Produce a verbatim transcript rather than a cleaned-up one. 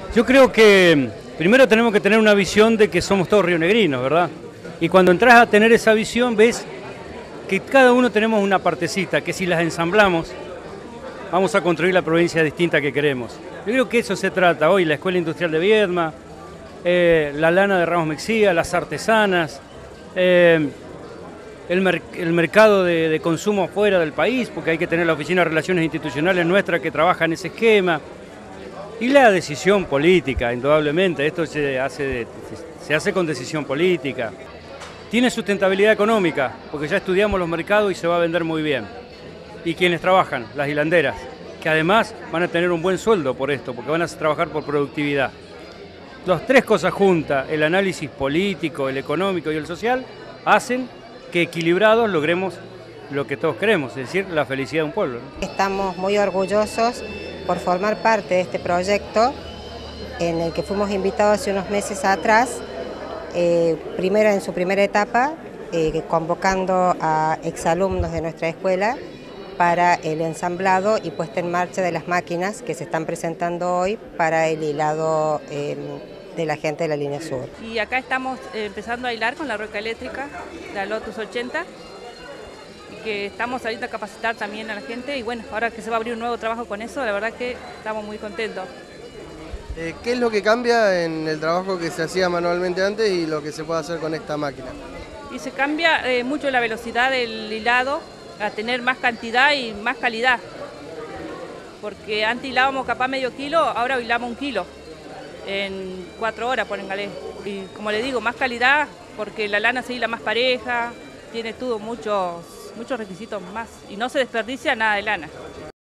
Yo creo que primero tenemos que tener una visión de que somos todos rionegrinos, ¿verdad? Y cuando entras a tener esa visión ves que cada uno tenemos una partecita, que si las ensamblamos vamos a construir la provincia distinta que queremos. Yo creo que eso se trata hoy, la Escuela Industrial de Viedma, eh, la lana de Ramos Mexía, las artesanas, eh, el, mer el mercado de, de consumo fuera del país, porque hay que tener la Oficina de Relaciones Institucionales nuestra que trabaja en ese esquema. Y la decisión política, indudablemente, esto se hace, se hace con decisión política. Tiene sustentabilidad económica, porque ya estudiamos los mercados y se va a vender muy bien. Y quienes trabajan, las hilanderas, que además van a tener un buen sueldo por esto, porque van a trabajar por productividad. Las tres cosas juntas, el análisis político, el económico y el social, hacen que equilibrados logremos lo que todos queremos, es decir, la felicidad de un pueblo, ¿no? Estamos muy orgullosos por formar parte de este proyecto en el que fuimos invitados hace unos meses atrás, eh, primero en su primera etapa, eh, convocando a exalumnos de nuestra escuela para el ensamblado y puesta en marcha de las máquinas que se están presentando hoy para el hilado eh, de la gente de la línea sur. Y acá estamos eh, empezando a hilar con la rueca eléctrica, la Lotus ochenta, que estamos saliendo a capacitar también a la gente y bueno, ahora que se va a abrir un nuevo trabajo con eso, la verdad que estamos muy contentos. Eh, ¿Qué es lo que cambia en el trabajo que se hacía manualmente antes y lo que se puede hacer con esta máquina? Y se cambia eh, mucho la velocidad del hilado a tener más cantidad y más calidad, porque antes hilábamos capaz medio kilo, ahora hilamos un kilo en cuatro horas, póngale. Y como le digo, más calidad porque la lana se hila más pareja, tiene todo muchos muchos requisitos más y no se desperdicia nada de lana.